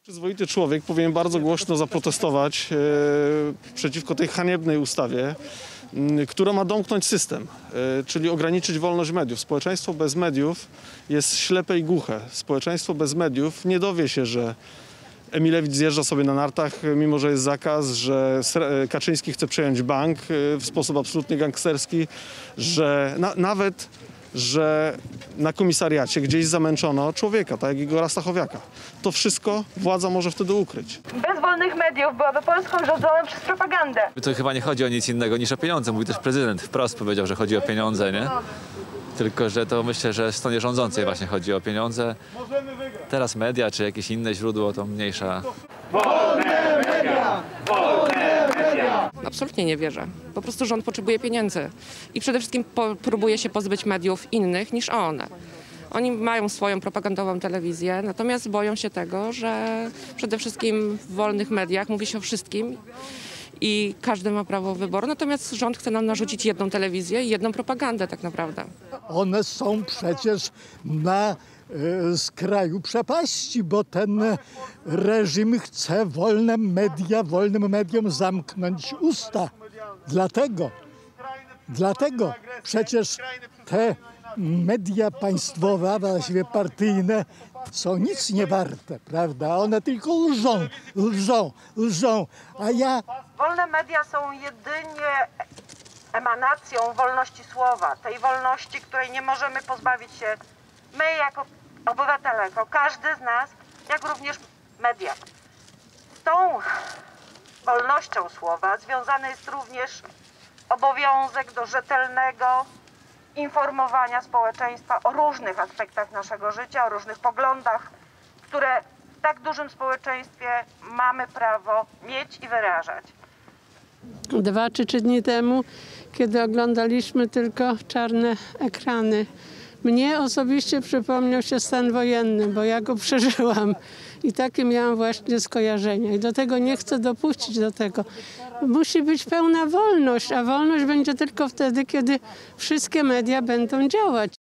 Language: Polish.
Przyzwoity człowiek powinien bardzo głośno zaprotestować przeciwko tej haniebnej ustawie, która ma domknąć system, czyli ograniczyć wolność mediów. Społeczeństwo bez mediów jest ślepe i głuche. Społeczeństwo bez mediów nie dowie się, że Emilewicz zjeżdża sobie na nartach, mimo że jest zakaz, że Kaczyński chce przejąć bank w sposób absolutnie gangsterski, że że na komisariacie gdzieś zamęczono człowieka, tak jak Igora Stachowiaka. To wszystko władza może wtedy ukryć. Bez wolnych mediów byłaby Polską rządzona przez propagandę. To chyba nie chodzi o nic innego niż o pieniądze. Mówi też prezydent wprost powiedział, że chodzi o pieniądze, nie? Tylko że to myślę, że w stronie rządzącej właśnie chodzi o pieniądze. Teraz media czy jakieś inne źródło to mniejsza. Wolne media! Wolne media! Absolutnie nie wierzę. Po prostu rząd potrzebuje pieniędzy i przede wszystkim próbuje się pozbyć mediów innych niż one. Oni mają swoją propagandową telewizję, natomiast boją się tego, że przede wszystkim w wolnych mediach mówi się o wszystkim i każdy ma prawo wyboru, natomiast rząd chce nam narzucić jedną telewizję i jedną propagandę tak naprawdę. One są przecież na skraju przepaści, bo ten reżim chce wolnym mediom zamknąć usta. Dlatego przecież te media państwowe, właściwie partyjne, są nic nie warte, prawda? One tylko lżą, a ja... Wolne media są jedynie emanacją wolności słowa, tej wolności, której nie możemy pozbawić się my jako obywatele, jako każdy z nas, jak również media. Z tą wolnością słowa związany jest również obowiązek do rzetelnego informowania społeczeństwa o różnych aspektach naszego życia, o różnych poglądach, które w tak dużym społeczeństwie mamy prawo mieć i wyrażać. 2 czy 3 dni temu, kiedy oglądaliśmy tylko czarne ekrany, mnie osobiście przypomniał się stan wojenny, bo ja go przeżyłam i takie miałam właśnie skojarzenia. I do tego nie chcę dopuścić do tego. Musi być pełna wolność, a wolność będzie tylko wtedy, kiedy wszystkie media będą działać.